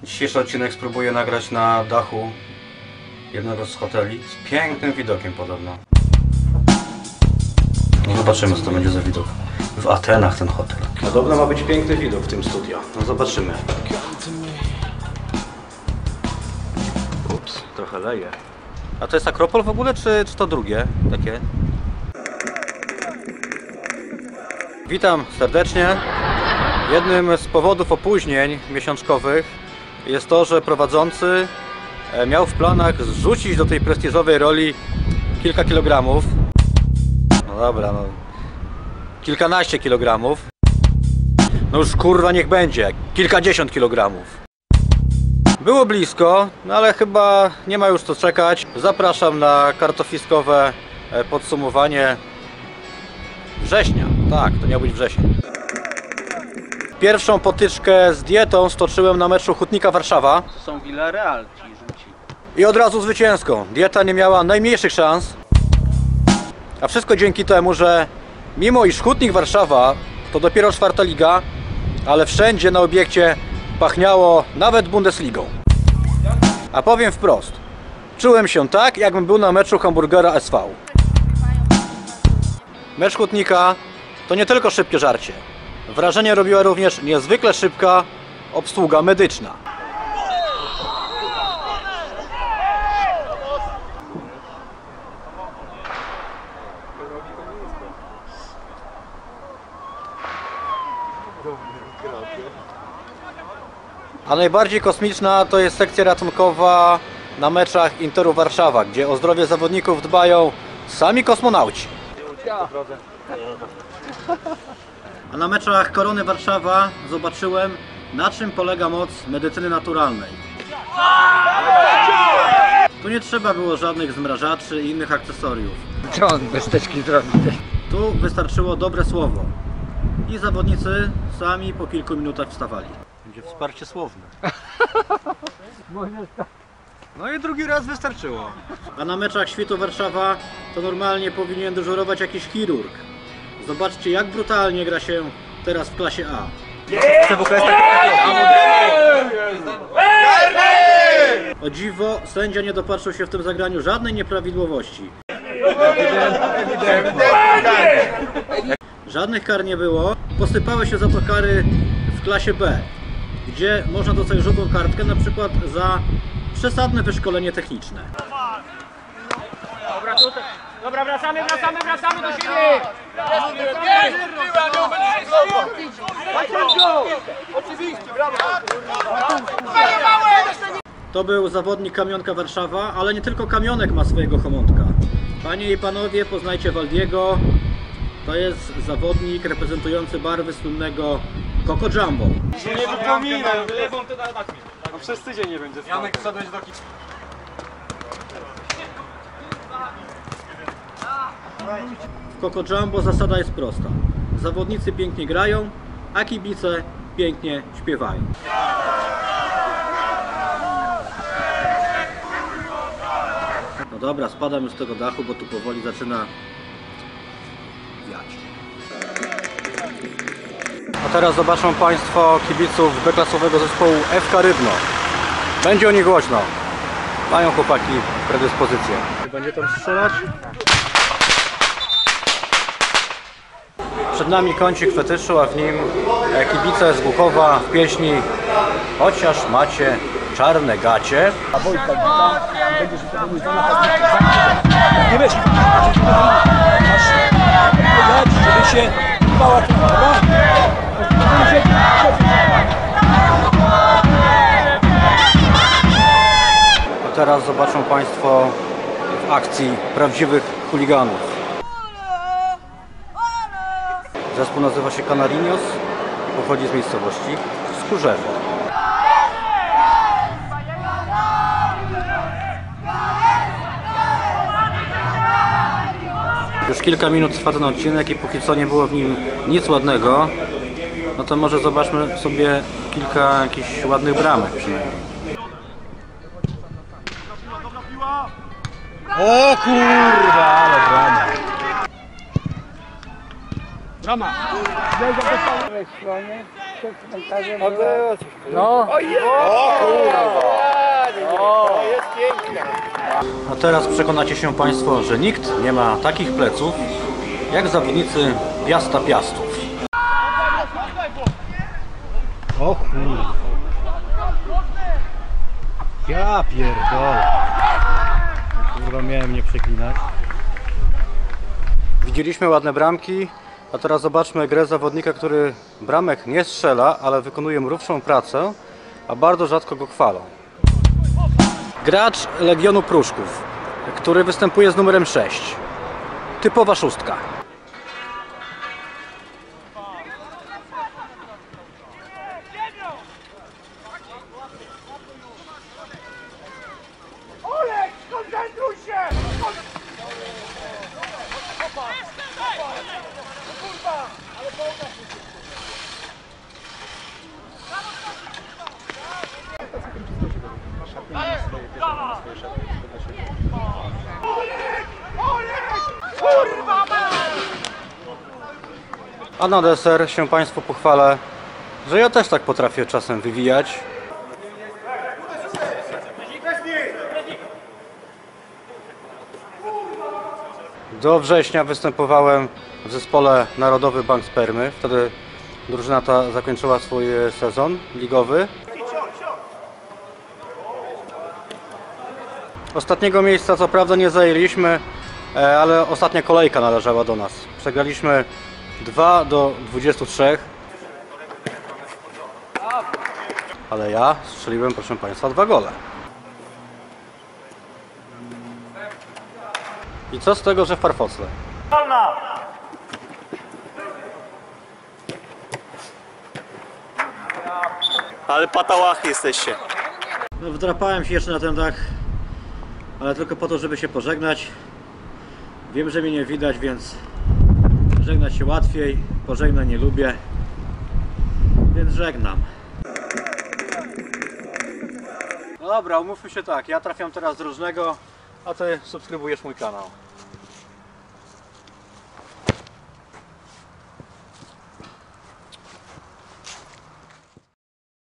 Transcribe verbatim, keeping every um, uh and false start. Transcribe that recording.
Dzisiejszy odcinek spróbuję nagrać na dachu jednego z hoteli z pięknym widokiem podobno. No zobaczymy, co to będzie za widok. W Atenach ten hotel. Podobno ma być piękny widok w tym studio. No zobaczymy. Ups, trochę leje. A to jest Akropol w ogóle, czy, czy to drugie takie? Witam serdecznie. Jednym z powodów opóźnień miesiączkowych jest to, że prowadzący miał w planach zrzucić do tej prestiżowej roli kilka kilogramów. No dobra, no kilkanaście kilogramów. No już kurwa niech będzie, kilkadziesiąt kilogramów. Było blisko, no ale chyba nie ma już co czekać. Zapraszam na kartofiskowe podsumowanie września. Tak, to miał być wrzesień. Pierwszą potyczkę z dietą stoczyłem na meczu Hutnika Warszawa. To są Villarreal ci rzuci. I od razu zwycięską. Dieta nie miała najmniejszych szans. A wszystko dzięki temu, że mimo iż Hutnik Warszawa to dopiero czwarta liga, ale wszędzie na obiekcie pachniało nawet Bundesligą. A powiem wprost, czułem się tak, jakbym był na meczu Hamburgera S V. Mecz Hutnika to nie tylko szybkie żarcie. Wrażenie robiła również niezwykle szybka obsługa medyczna. A najbardziej kosmiczna to jest sekcja ratunkowa na meczach Interu Warszawa, gdzie o zdrowie zawodników dbają sami kosmonauci. A na meczach Korony Warszawa zobaczyłem, na czym polega moc medycyny naturalnej. Tu nie trzeba było żadnych zmrażaczy i innych akcesoriów. Co on bez teczki zrobi? Tu wystarczyło dobre słowo. I zawodnicy sami po kilku minutach wstawali. Będzie wsparcie słowne. No i drugi raz wystarczyło. A na meczach Świtu Warszawa to normalnie powinien dyżurować jakiś chirurg. Zobaczcie, jak brutalnie gra się teraz w klasie A. O dziwo, sędzia nie dopatrzył się w tym zagraniu żadnej nieprawidłowości. Żadnych kar nie było. Posypały się za to kary w klasie B, gdzie można dostać żółtą kartkę, na przykład za przesadne wyszkolenie techniczne. Dobra, tutaj. Dobra, wracamy, wracamy, wracamy do siebie! Oczywiście, brawo! To był zawodnik Kamionka Warszawa, ale nie tylko Kamionek ma swojego homontka. Panie i panowie, poznajcie Waldiego. To jest zawodnik reprezentujący barwy słynnego Coco Jumbo. Nie wypominaj, wylewą to na no przez tydzień nie będzie stał. Janek, wsadłeś do kitu. W Coco Jumbo zasada jest prosta. Zawodnicy pięknie grają, a kibice pięknie śpiewają. No dobra, spadam już z tego dachu, bo tu powoli zaczyna wiać. A teraz zobaczą Państwo kibiców B-klasowego zespołu F K Rybno. Będzie o nich głośno. Mają chłopaki predyspozycję. Będzie tam strzelać? Przed nami kącik fetyszu, a w nim kibice z Głuchowa w pieśni Chociaż macie czarne gacie. A Wojtka tam będzie się to mówić na napastnika. Nie wiesz, masz podać, żeby się bała trawa, a teraz zobaczą Państwo w akcji prawdziwych chuliganów. Zespół nazywa się Canarinos i pochodzi z miejscowości Skórzewo. Już kilka minut trwa ten odcinek i póki co nie było w nim nic ładnego, no to może zobaczmy sobie kilka jakichś ładnych bramek przynajmniej. O kurwa, ale brama! Brama! Z lewej stronie No. A teraz przekonacie się Państwo, że nikt nie ma takich pleców jak zawodnicy Piasta Piastów. O kur... Ja pierdolę. Kurwa, miałem nie przeklinać. Widzieliśmy ładne bramki, a teraz zobaczmy grę zawodnika, który bramek nie strzela, ale wykonuje mrówczą pracę, a bardzo rzadko go chwalą. Gracz Legionu Pruszków, który występuje z numerem sześć. Typowa szóstka. Olek, skoncentruj się! A na deser się Państwu pochwalę, że ja też tak potrafię czasem wywijać. Do września występowałem w zespole Narodowy Bank Spermy. Wtedy drużyna ta zakończyła swój sezon ligowy. Ostatniego miejsca co prawda nie zajęliśmy, ale ostatnia kolejka należała do nas. Przegraliśmy dwa do dwudziestu trzech. Ale ja strzeliłem, proszę Państwa, dwa gole. I co z tego, że w farfocle? Ale patałachy jesteście. No, wdrapałem się jeszcze na ten dach, ale tylko po to, żeby się pożegnać. Wiem, że mnie nie widać, więc żegnać się łatwiej. Pożegnać nie lubię, więc żegnam. No dobra, umówmy się tak, ja trafiam teraz z różnego, a Ty subskrybujesz mój kanał.